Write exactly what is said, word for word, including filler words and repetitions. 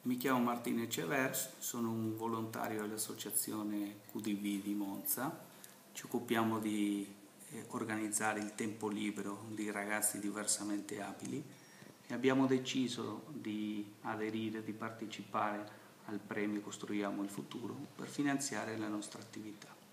Mi chiamo Martino Ecevers, sono un volontario dell'associazione Q D V di Monza. Ci occupiamo di eh, organizzare il tempo libero di ragazzi diversamente abili e abbiamo deciso di aderire, di partecipare al premio Costruiamo il futuro per finanziare la nostra attività.